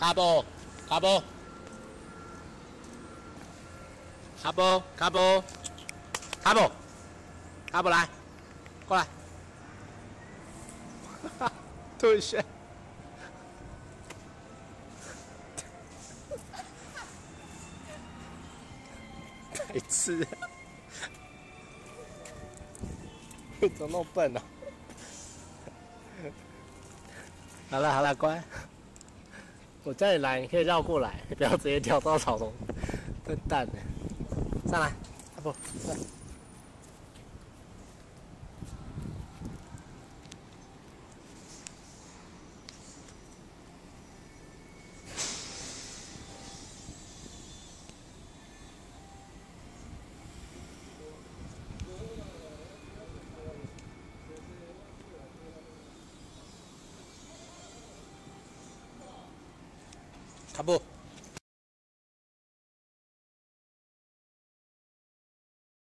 卡布，卡布，卡布，卡布，卡布，卡布来，过来，哈哈，吐血，白痴，怎么那么笨呢、好了好了，乖。我叫你来，你可以绕过来，不要直接跳到草丛。笨蛋的，上来，啊不，上来。卡布。